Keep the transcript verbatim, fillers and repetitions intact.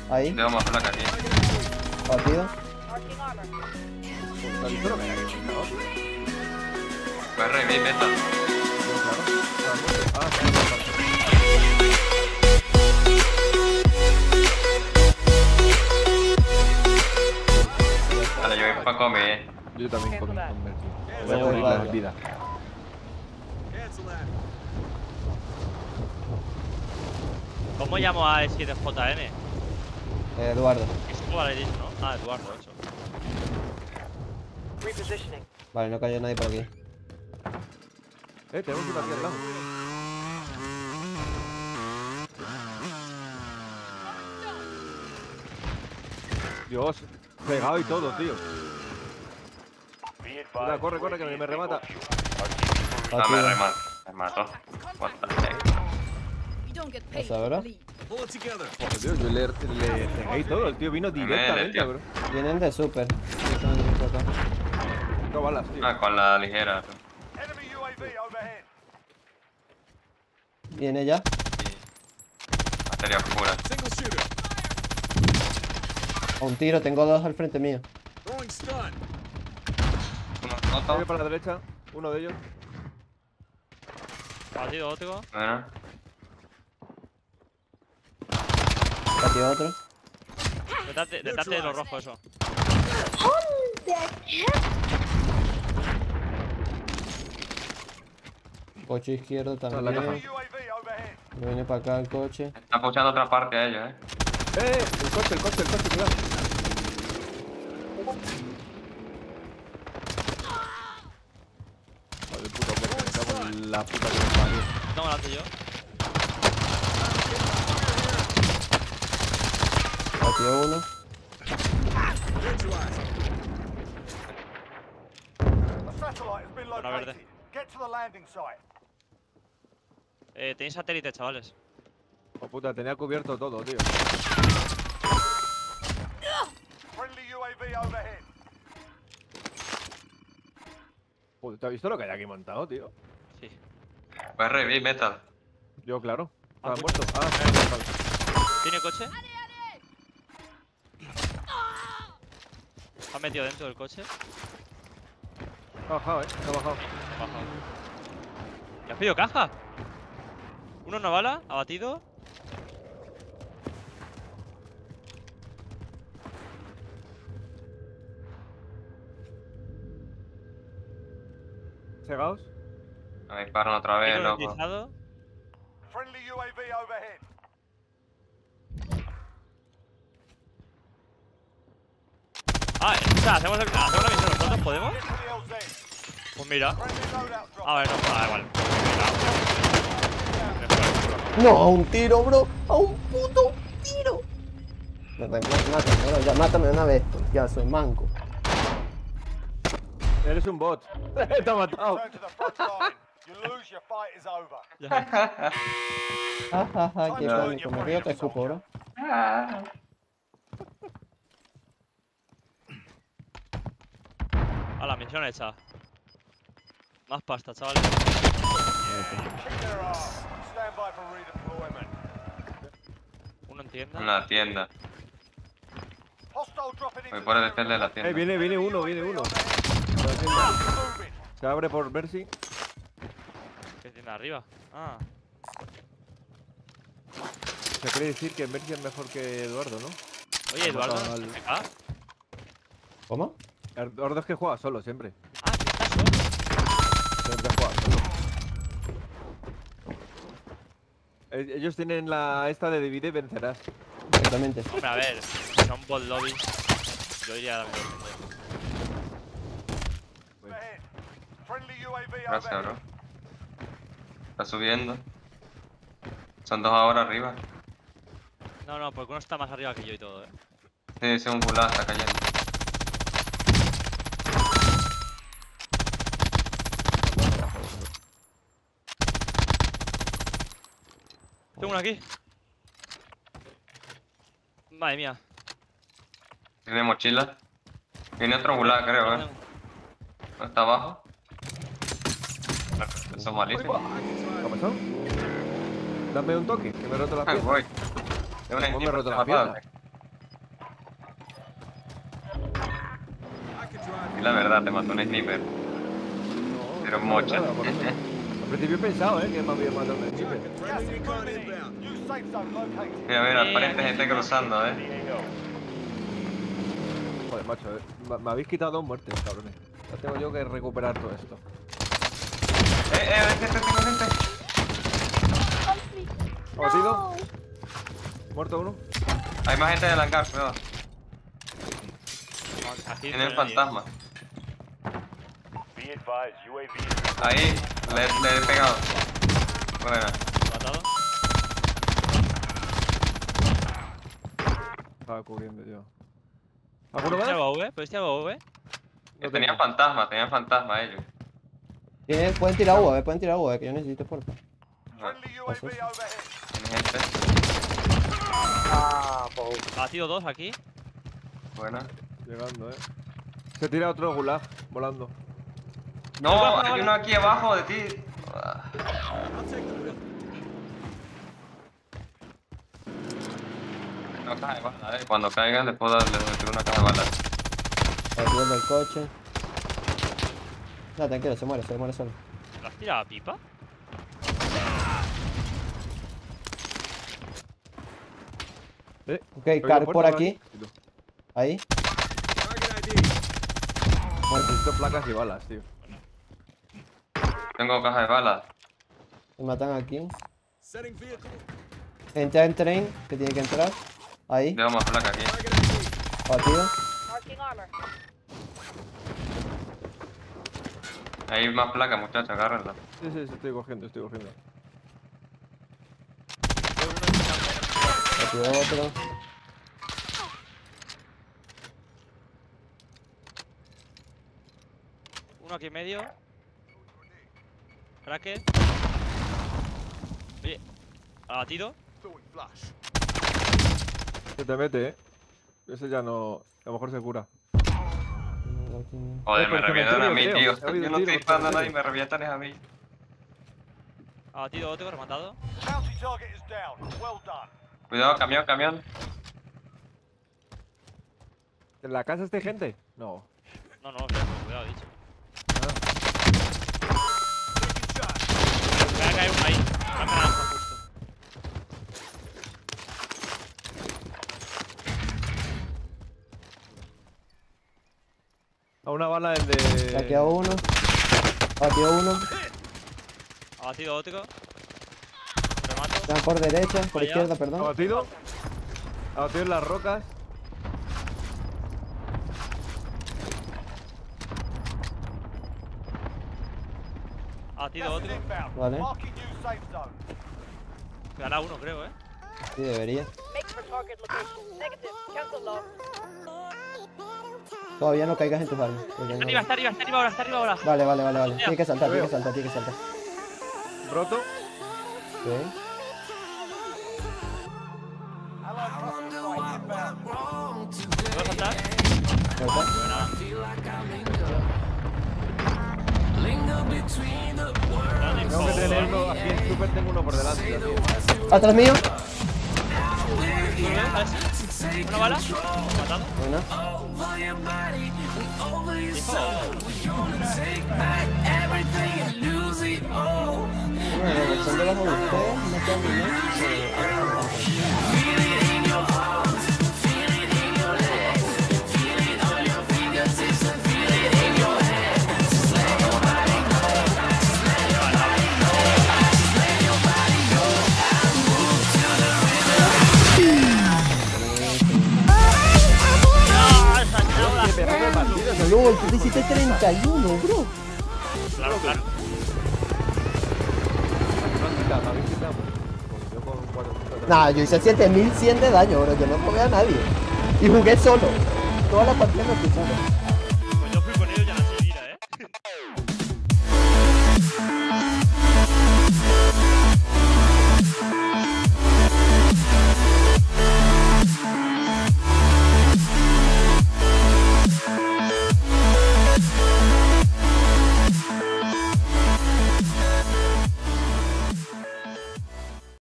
Ahí. Tengo más placa aquí. Batido. ¿Has visto lo que hay aquí, no? Puedes revivir, metal. Claro. Ah, sí, vale. Vale, yo voy para comer. Yo también comí con Mercy. Voy Voy a a morir guardar. la vida. ¿Cómo llamo a E siete J M? Eh, Eduardo. Esto vale, ¿no? Ah, Eduardo, eso. Repositioning. Vale, no cayó nadie por aquí. Eh, tenemos uno aquí al lado. Dios, pegado y todo, tío. Mira, corre, corre, que me, me remata. Ah, me remato. Me mato. What the heck. ¿Vas a ver? Joder, tío, yo le, le pegué y todo. El tío vino directamente, tío. bro. Vienen de super. Están por acá. No balas, tío. Ah, con la ligera. Viene ya. Y... Materia oscura. A un tiro, tengo dos al frente mío. Uno Viene roto. para la derecha, uno de ellos. Batido óptico. Bueno. Batido otro. Detrás de, detrás de lo rojo, eso. Coche izquierdo la también. Me viene para acá el coche. Están puchando otra parte a ellos, eh. ¡Eh! El coche, el coche, el coche, cuidado. Joder, puto hombre, me cago en la puta que me parió. Tengo delante yo. Batido uno. Una verde. Eh, tenéis satélite, chavales. Oh puta, tenía cubierto todo, tío. Joder, ¿te has visto lo que hay aquí montado, tío? Sí. Puedes revivir, metal. Yo, claro. Ah, ¿Estás tú- muerto? Ah, sí, vale. ¿Tiene coche? ¿Ha metido dentro del coche? Ha bajado, eh. Ha bajado. Baja. ¿Le has pedido caja? Uno no bala, abatido. ¿Cegados? Me disparan otra vez, Tiro loco. utilizado. Ah, o sea, hacemos, el, hacemos la misión nosotros, ¿podemos? Pues mira. A ver, no, ah, igual. No, a un tiro, bro. A un puto tiro. Me reemplaza, mátame, bro. Ya, mátame de una vez. Ya, soy manco. Eres un bot. Te ha matado. Ja, ja, ja, qué cómico. Me río, te escupo, bro. A la misión hecha. Más pasta, chavales. Uno en tienda. En la tienda. Voy por el hotel de la Eh, tienda. viene, viene uno, viene uno. Por la tienda. Se abre por Mercy. ¿Qué tienda arriba? Ah. Se quiere decir que Mercy es mejor que Eduardo, ¿no? Oye, Eduardo, matado ¿no al- es M K? ¿Cómo? Eduardo es que juega solo, siempre. Ah, que está solo. Siempre juega solo. Eh, Ellos tienen la esta de divide y vencerás. Exactamente. Hombre, a ver, si son bot lobbies, yo iría a la misión. Gracias, bro. Está subiendo. Son dos ahora arriba. No, no, porque uno está más arriba que yo y todo, eh. Sí, ese es un gulag, está cayendo. Tengo uno aquí. Madre mía. Tiene mochila. Viene otro gulag, creo, eh. ¿No está abajo? Eso es malísimo. ¿Qué ha pasado? Dame un toque, que me he roto la Ay, pierna. voy. Tengo una ¿Cómo me he equipo roto la fatal. pierna? Y la verdad, te mató un sniper. No, Pero no mocha. sabe nada, por eso. Al principio he pensado, eh, que me había matado un sniper. Mira, mira, al frente gente cruzando, eh. Joder, macho, eh. me, me habéis quitado dos muertes, cabrones. Ya tengo yo que recuperar todo esto. Eh, eh, gente, tengo gente. ¿Abatido? ¿Muerto uno? Hay más gente en el hangar, cuidado. Aquí Tienen no hay nadie. fantasma. Ahí, le, le he pegado. Buena. Matado. Estaba cubriendo yo. ¿Alguno ¿Puedes tirar más? A V? ¿Puedes tirar A V? Que tenían fantasma, tenían fantasma ellos. Tienen- Pueden tirar U A V, pueden tirar U A V, que yo necesito porfa. Ajá. Tienen gente. Batido dos aquí. Buena. Llegando, eh. Se tira otro gulag, volando. No, hay uno aquí abajo de ti. Ah. No caja de bala, eh. Cuando caigan les puedo darle una caja de balas. Batido del coche. No, tranquilo, se muere, se muere solo. ¿Lo has tirado a pipa? Eh, Ok, abrí la car puerta, por ¿no? aquí. Ahí. Necesito placas y balas, tío. Tengo caja de balas. Me matan aquí. Entra en tren, que tiene que entrar. Ahí, Dejo más placa aquí. batido. Marking armor. Hay más placas, muchachos, agárrenla. Sí, sí, sí, estoy cogiendo, estoy cogiendo. Batido otro. Uno aquí en medio. Cracker. Oye. Abatido. Se te mete, eh. Ese ya no. A lo mejor se cura. Joder, Eh, me por revientan a mí, cementerio, tío. creo. He oído Yo no tiro, estoy por disparando a nadie, cementerio. me revientan es a mí. Abatido otro, rematado. Cuidado, camión, camión. ¿En la casa está gente? No. No, no, cuidado, cuidado, dicho. Me va a caer uno ahí. Una naranja justo. A una bala el de. Saqueado uno. Batido uno. Abatido otro. Remato. Están por derecha, por Allá. izquierda, perdón. Abatido. Abatido en las rocas. Abatido otro. Vale. Gana uno, creo, eh. Sí, debería. Make for target location. Negative. Cancel log. Todavía no caigas en tus armas. porque Está no- arriba, está arriba, está arriba ahora, está arriba ahora. Vale, vale, vale, vale. Tiene que saltar, Lo tiene que veo. saltar, tiene que saltar. Roto. Ok. ¿Puedo saltar? Salta. Buena. Tengo que tener uno aquí en super, tengo uno por delante ya, tío. Atrás mío. ¿Una bala? ¿Matado? Buena. Bueno, son debajo de ustedes, no quedan ni más. ¡Ah, esa chavala! LOL, tú te hiciste treinta y uno, bro. Claro, claro. Me han quitado, me habéis quitado. Pues yo con cuatro puntos. Nah, yo hice siete mil cien de daño, bro. Yo no jugué a nadie. Y jugué solo. Toda la partida me fui solo.